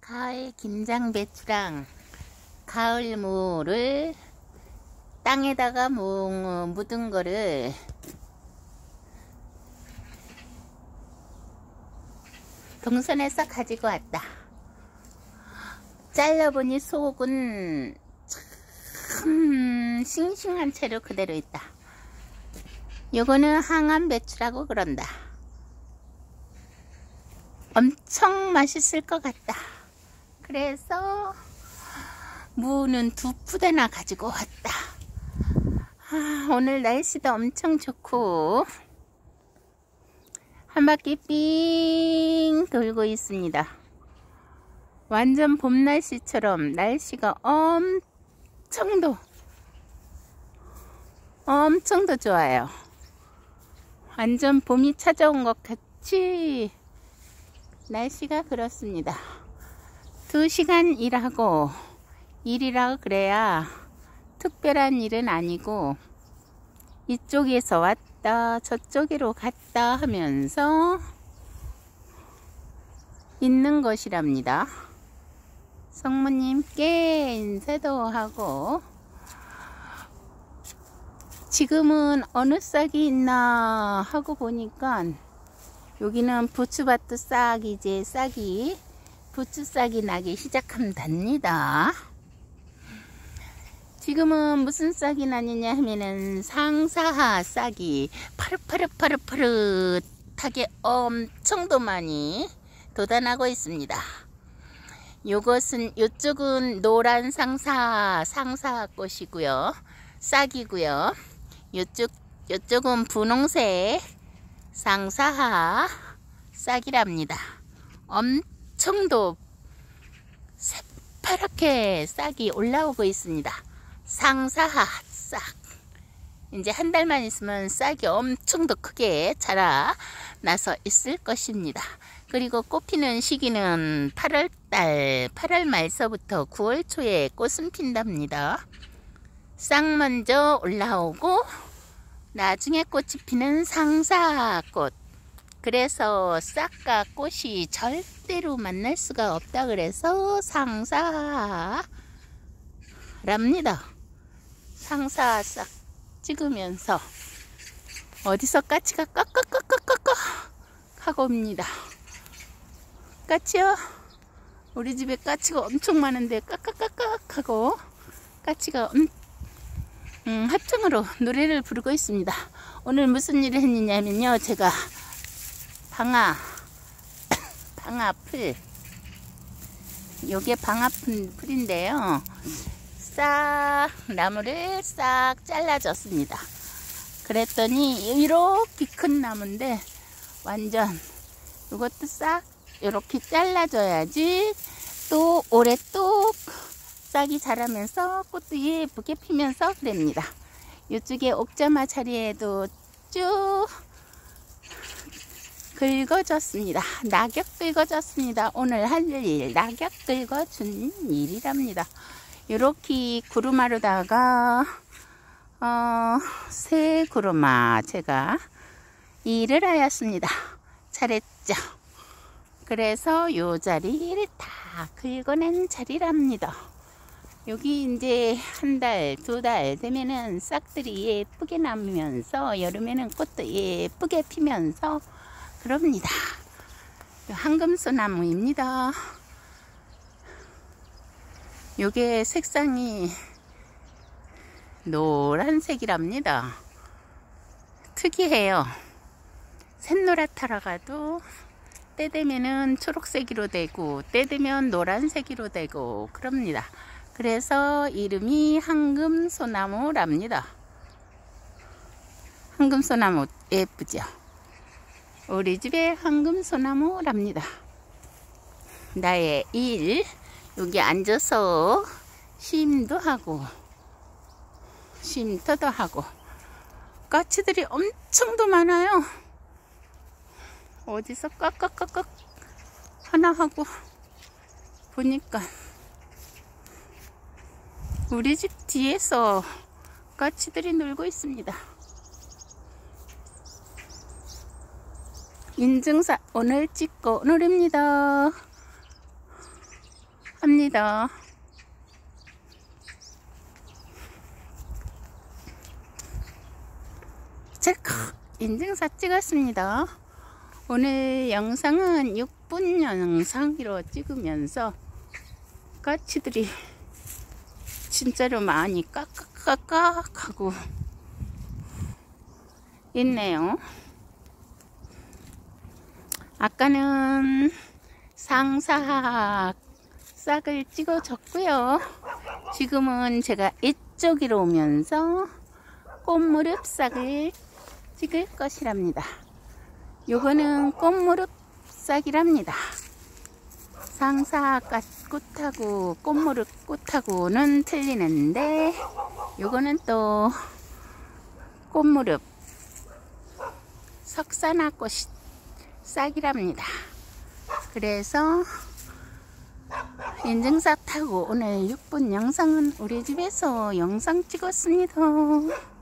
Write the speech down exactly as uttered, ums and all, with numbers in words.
가을 김장배추랑 가을무를 땅에다가 무, 묻은 거를 동선에서 가지고 왔다. 잘라보니 속은 참 싱싱한 채로 그대로 있다. 요거는 항암배추라고 그런다. 엄청 맛있을 것 같다. 그래서 무는 두 푸대나 가지고 왔다. 아, 오늘 날씨도 엄청 좋고 한 바퀴 삥 돌고 있습니다. 완전 봄 날씨처럼 날씨가 엄청도 엄청도 좋아요. 완전 봄이 찾아온 것 같이 날씨가 그렇습니다. 두 시간 일하고 일이라 그래야 특별한 일은 아니고 이쪽에서 왔다 저쪽으로 갔다 하면서 있는 것이랍니다. 성모님께 인사도 하고 지금은 어느 싹이 있나 하고 보니까 여기는 부추밭도 싹 이제 싹이 부추싹이 나기 시작한답니다. 지금은 무슨 싹이 나느냐 하면은 상사하 싹이 파릇파릇파릇파릇하게 엄청도 많이 돋아나고 있습니다. 요것은 요쪽은 노란 상사 상사꽃이고요. 싹이고요. 요쪽 요쪽은 분홍색 상사하 싹이랍니다. 엄청도 새파랗게 싹이 올라오고 있습니다. 상사하 싹. 이제 한 달만 있으면 싹이 엄청도 크게 자라나서 있을 것입니다. 그리고 꽃 피는 시기는 팔월달, 팔월 말서부터 구월 초에 꽃은 핀답니다. 싹 먼저 올라오고 나중에 꽃이 피는 상사꽃. 그래서 싹과 꽃이 절대로 만날 수가 없다 그래서 상사랍니다. 상사 싹 찍으면서 어디서 까치가 깍깍깍깍깍 하고 옵니다. 까치요? 우리 집에 까치가 엄청 많은데 깍깍깍깍 하고 까치가 음, 음, 합창으로 노래를 부르고 있습니다. 오늘 무슨 일을 했느냐면요, 제가 방아 방아풀 요게 방아풀 풀인데요, 싹 나무를 싹 잘라줬습니다. 그랬더니 이렇게 큰 나무인데 완전 이것도 싹 이렇게 잘라줘야지 또 올해 또 싹이 자라면서 꽃도 예쁘게 피면서 그럽니다. 이쪽에 옥자마 자리에도 쭉 긁어줬습니다. 낙엽 긁어줬습니다. 오늘 할 일 낙엽 긁어준 일이랍니다. 이렇게 구루마로다가 어, 새 구루마 제가 일을 하였습니다. 잘했죠? 그래서 요 자리를 다 긁어낸 자리랍니다. 여기 이제 한 달, 두 달 되면은 싹들이 예쁘게 나면서 여름에는 꽃도 예쁘게 피면서 그럽니다. 황금소나무입니다. 요게 색상이 노란색이랍니다. 특이해요. 샛노랗다라가도 때 되면은 초록색으로 되고 때 되면 노란색으로 되고 그럽니다. 그래서 이름이 황금소나무랍니다. 황금소나무 예쁘죠? 우리 집에 황금소나무랍니다. 나의 일 여기 앉아서 쉼도 하고 쉼터도 하고 까치들이 엄청도 많아요. 어디서 깍깍깍깍 하나 하고 보니까 우리 집 뒤에서 까치들이 놀고 있습니다. 인증사 오늘 찍고 오늘입니다. 합니다. 찰칵 인증샷 찍었습니다. 오늘 영상은 육 분 영상으로 찍으면서 까치들이 진짜로 많이 깍깍깍깍 하고 있네요. 아까는 상사 싹을 찍어줬고요. 지금은 제가 이쪽으로 오면서 꽃무렵 싹을 찍을 것이랍니다. 요거는 꽃무렵 싹이랍니다. 상사 꽃하고 꽃무렵 꽃하고는 틀리는데 요거는 또 꽃무렵 석사나 꽃 싹이랍니다. 그래서 인증샷 하고 오늘 육 분 영상은 우리 집에서 영상 찍었습니다.